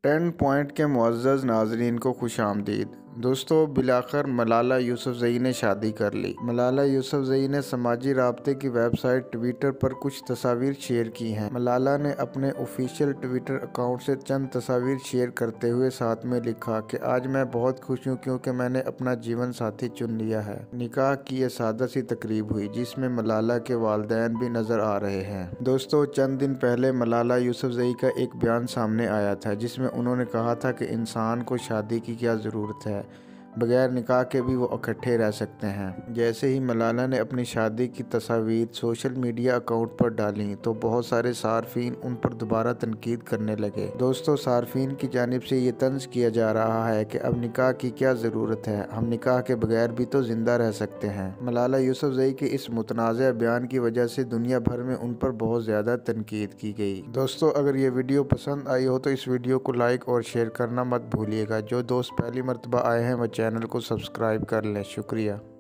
10 point के मुअज़्ज़ज़ नाज़रीन को खुशामदीद। दोस्तों, बिलाखिर मलाला यूसुफ़ज़ई ने शादी कर ली। मलाला यूसुफ़ज़ई ने समाजी राब्ते की वेबसाइट ट्विटर पर कुछ तस्वीर शेयर की हैं। मलाला ने अपने ऑफिशियल ट्विटर अकाउंट से चंद तस्वीर शेयर करते हुए साथ में लिखा कि आज मैं बहुत खुश हूँ क्योंकि मैंने अपना जीवन साथी चुन लिया है। निकाह की ये सादा सी तकरीब हुई जिसमें मलाला के वालिदैन भी नज़र आ रहे हैं। दोस्तों, चंद दिन पहले मलाला यूसुफ़ज़ई का एक बयान सामने आया था जिसमें उन्होंने कहा था कि इंसान को शादी की क्या ज़रूरत है, बगैर निकाह के भी वो इकट्ठे रह सकते हैं। जैसे ही मलाला ने अपनी शादी की तस्वीर सोशल मीडिया अकाउंट पर डाली तो बहुत सारे सार्फिन उन पर दोबारा तनकीद करने लगे। दोस्तों, सार्फिन की जानिब से ये तंज किया जा रहा है कि अब निकाह की क्या ज़रूरत है, हम निकाह के बगैर भी तो ज़िंदा रह सकते हैं। मलाला यूसुफ़ज़ई के इस मुतनाज़ा बयान की वजह से दुनिया भर में उन पर बहुत ज़्यादा तनकीद की गई। दोस्तों, अगर ये वीडियो पसंद आई हो तो इस वीडियो को लाइक और शेयर करना मत भूलिएगा। जो दोस्त पहली मरतबा आए हैं वह चैनल को सब्सक्राइब कर लें। शुक्रिया।